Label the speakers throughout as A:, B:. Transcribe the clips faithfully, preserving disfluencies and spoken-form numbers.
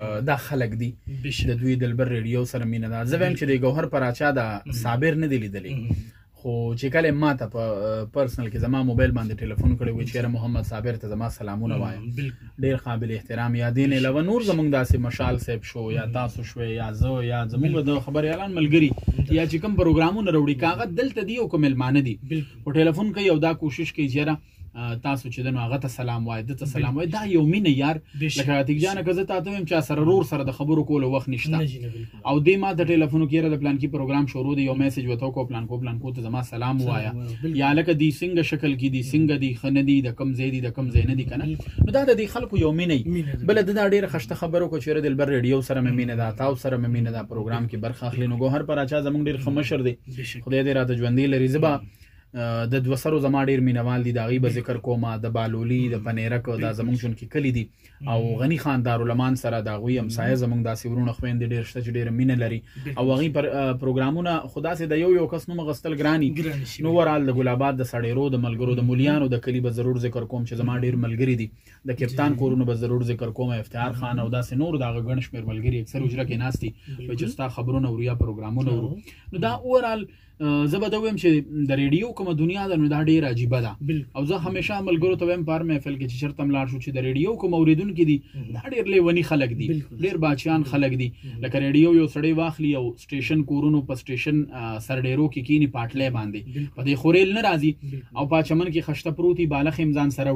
A: دا خلک دي د دوی دلبر ریډیو سره مینه ده. زه وایم چې د ګوهر پراچا د صابر نه دی لیدلی، خو چې کله ما ته په پرسنل کې زما موبایل باندې ټلیفون کړی و چې یاره محمد صابر ته زما سلامونه وایم، ډېر قابل احترام. یا دین علاوه نور زمونږ داسې مشال صاحب شو یا تاسو شوې یا زه یا زمونږ د خبر اعلان ملګري یا چې کوم پروګرامونه راوړي کاغذ دلته دي او کوم مېلمانه دي خو ټلیفون کوي او دا کوشش کوي چې یاره تاسو چې د نو هغه ته سلام وایي، دته سلام وایي. دا یو مینه یار لکه عتیق جانه که زه تا ته وایم چا سره رور سره د خبرو کولو وخت نشته او دی ما د ټلیفون کې د پلان کې پروګرام شروع دی یو میسج وته کو پلان کو پلان کو ته زما سلام وایا یا لکه دی څنګه شکل کې دی څنګه دی خنه دی د کم زیدي د کم زینه دی کنه. نو دا د دې خلکو یو مینه بل د ډیره خشته خبرو کو چیرې د بل ریډیو سره مینه دا تاسو سره مینه دا پروګرام کې برخه اخلي. نو ګوهر پراچا زمونږ ډیر خمشر دی، خدای دې راته ژوندۍ لري. زبا د دوسرو زما ډیر مینوال دي، د هغې به ذکر کومه د بالولي د پنیرک دا زمونږ چون کې کلی دي او غني خان دارالمان سره د هغوی همسایه زمونږ داسې ورونه خویندې ډېر شته چې ډېره مینه لري او هغوی پر پروګرامونه خو داسې د یو یو کس نوم اخیستل ګراني. نو ورال د ګلاباد د سړیرو د ملګرو د مولیانو د کلي به ضرور ذکر کوم چې زما ډېر ملګري دي، د کپتان کورونو به ضرور ذکر کوم، افتخار خان او داسې نور د هغه ګڼ شمېر ملګري اکثر حجره کې ناست دي چې ستا خبرونه ورو یا پروګرامونه ورو. نو دا اورال زه به دا وایم چې د ریډیو کومه دنیا ده نو دا ډېره عجیبه ده او زه همیشه ملګرو ته وایم په هر محفل کې چې چېرته هم لاړ شو چې د ریډیو کوم اورېدونکي دي دا ډېر لیوني خلک دي، ډېر باچیان خلک دي. لکه ریډیو یو سړی واخلي او سټیشن کورونو په سټیشن سرډېرو کې کینی پاټلی باندې په دې خورېل نه راځي او په چمن کې خشته پروت وي بالغ یې ځان سره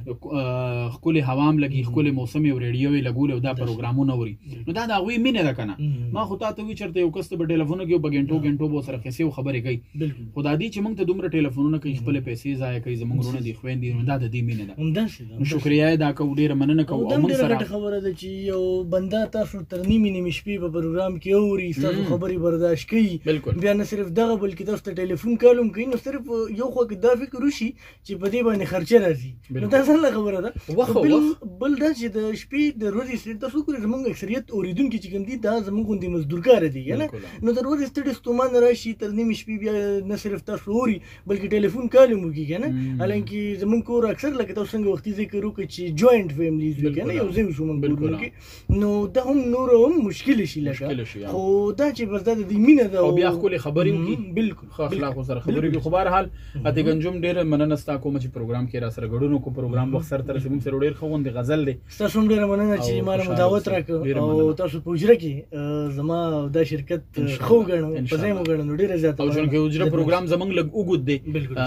A: وړي ښکلې هوا هم لګي ښکلې موسم یې او ریډیو یې لګولې او دا پروګرامونه اوري. نو دا د هغوی مینه ده که نه. ما خو تا ته وي چېرته یو کس ته به ټلیفونه کوي په ګنټو ګنټو به ورسره قصې او خبرې کوي خو دا دي چې موږ ته دومره ټلیفونونه کوي خپلې پیسې ضایع کوي زموږ وروڼه دي خویندې نو دا د دې مینه ده. نو شکریه یې دا کوو، ډېره مننه کوو. او موږ سره
B: خبره ده چې یو بنده تاسو تر نیمې نیمې شپې په پروګرام کې اوري، ستاسو خبرې برداشت کوي، بیا نه صرف دغه بلکې تاسو ته ټلیفون کال هم کوي. نو صرف یو خوا کې دا فکر وشي چې په دې باندې خرچه راځي نو دا څنګه خبره ده. بل دا چې د شپې د ورځې ستړي تاسو ګورئ زموږ اکثریت اورېدونکي چې کوم دي دا زموږ غوندې مزدورکاره دي که نه. نو د ورځې ستړي ستومان راشي تر نیمې شپې بیا نه صرف تاسو اوري بلکې ټلیفون کال هم وکړي که نه. حالانکې زموږ کور اکثر لکه تاسو څنګه وختي ذکر وکړئ چې جوینټ فیملیز وي که نه، یو ځای وشو موږ کورونو کې نو دا هم نور هم مشکل شي لکه. خو دا چې بس دا د دې مینه ده
A: او بیا ښکلې خبرې وکړي بالکل ښه اخلاقو سره خبرې وکړي. خو بهرحال عتیق انجم ډېره مننه ستا کومه چې پروګرام کې را سره ګډون وکړو، پروګرام وخت سره تر زموږ سره ډېر ښه غوندې غزل دی.
B: ستاسو هم ډېره مننه چې ما له دعوت راکړه او تاسو په حجره کې زما دا شرکت ښه وګڼه په ځای مو وګڼه نو ډېره زیاته
A: او چونکې حجره پروګرام زموږ لږ اوږد دی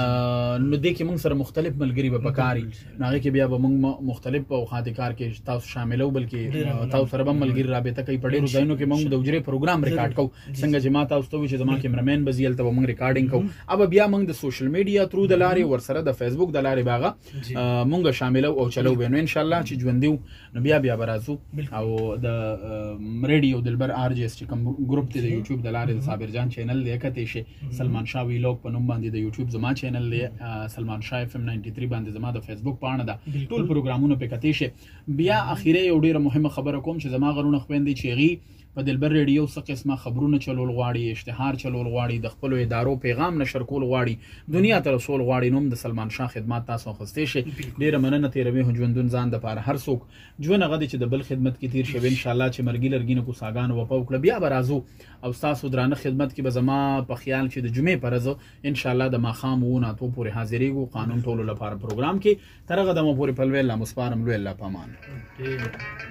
A: نو دې کې موږ سره مختلف ملګري به پکاري نو هغې کې بیا به موږ مختلف اوقات کار کې تاسو شاملو بلکې تاسو سره به ملګري رابطه کوي. په ډېرو ځایونو کې موږ د حجرې پروګرام ریکارډ کوو څنګه چې ما تاسو ته ووایي چې زما کیمرامین به ځي هلته به موږ ریکارډینګ کوو. اب بیا موږ د سوشل میډیا ترو د لارې ورسره د فیسبوک د لارې به هغه موږ شاملو او چلو به نو انشاءالله چې ژوندي وو نو بیا بیا به راځو او د ریډیو دلبر آر جی ایس چې کوم ګروپ دی د یوټیوب د لارې د صابر جان چینل دی کتلی شي، سلمان شاه ویلاګ په نوم باندې د یوټیوب زما چینل دی، سلمان شاه اف ام نایمټي تھری باندې زما د فیسبوک پاڼه ده، ټول پروګرامونه پې کتلی شي. بیا اخیری یو ډېره مهمه خبره کوم چې زما غرونه خویندې چې هغې په دلبر ریډیو څه قسمه خبرونه چلول غواړي، اشتهار چلول غواړي، د خپلو ادارو پیغام نشر کول غواړي، دنیا ته رسول غواړي، نو هم د سلمان شاه خدمات تاسو اخیستی شي. ډېره مننه تېروي خو ژوندون ځان دپاره هر څوک ژوند هغه دی چې د بل خدمت کې تېر شوی. انشاءالله چې مرګي لرګي نه کوساګانو وفا وکړه بیا به راځو او ستاسو درانه خدمت کې به زما په خیال چې د جمعې په ورځ انشاءالله د ماښام اوه نه اتو پورې حاضرېږو قانون ټولو لپاره پروګرام کې. تر هغه دمه پورې په لوی الله مسپارم لوی الله په امان.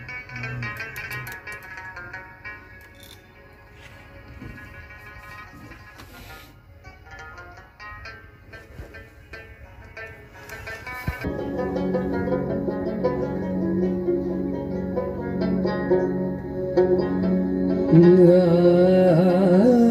C: Yeah.